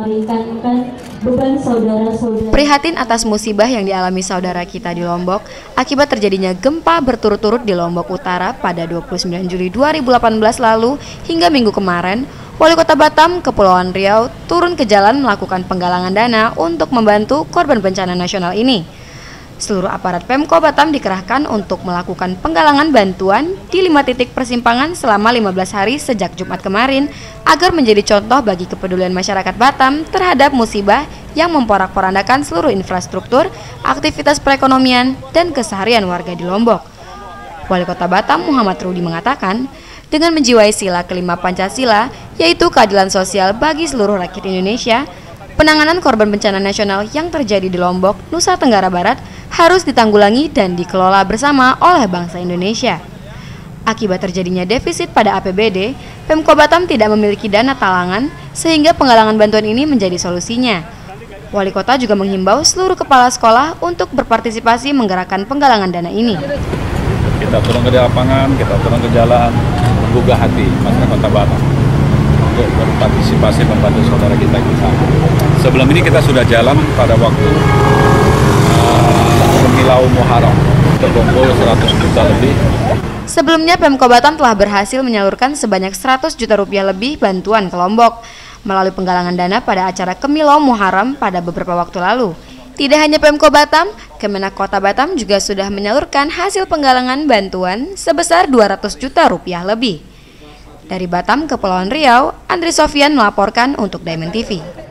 meringankan beban saudara-saudara. Prihatin atas musibah yang dialami saudara kita di Lombok akibat terjadinya gempa berturut-turut di Lombok Utara pada 29 Juli 2018 lalu hingga minggu kemarin, Wali Kota Batam, Kepulauan Riau turun ke jalan melakukan penggalangan dana untuk membantu korban bencana nasional ini. Seluruh aparat Pemko Batam dikerahkan untuk melakukan penggalangan bantuan di 5 titik persimpangan selama 15 hari sejak Jumat kemarin agar menjadi contoh bagi kepedulian masyarakat Batam terhadap musibah yang memporak-porandakan seluruh infrastruktur, aktivitas perekonomian, dan keseharian warga di Lombok. Wali Kota Batam Muhammad Rudi mengatakan, dengan menjiwai sila kelima Pancasila, yaitu keadilan sosial bagi seluruh rakyat Indonesia, penanganan korban bencana nasional yang terjadi di Lombok, Nusa Tenggara Barat harus ditanggulangi dan dikelola bersama oleh bangsa Indonesia. Akibat terjadinya defisit pada APBD, Pemko Batam tidak memiliki dana talangan sehingga penggalangan bantuan ini menjadi solusinya. Wali Kota juga menghimbau seluruh kepala sekolah untuk berpartisipasi menggerakkan penggalangan dana ini. Kita turun ke lapangan, kita turun ke jalan, menggugah hati masyarakat Kota Batam untuk berpartisipasi membantu saudara kita di sana. Sebelum ini kita sudah jalan pada waktu Kemilau Muharram, terkumpul 100 juta lebih. Sebelumnya Pemko Batam telah berhasil menyalurkan sebanyak 100 juta rupiah lebih bantuan ke Lombok melalui penggalangan dana pada acara Kemilau Muharram pada beberapa waktu lalu. Tidak hanya Pemko Batam, Kemenak Kota Batam juga sudah menyalurkan hasil penggalangan bantuan sebesar 200 juta rupiah lebih. Dari Batam, Kepulauan Riau, Andri Sofyan melaporkan untuk Diamond TV.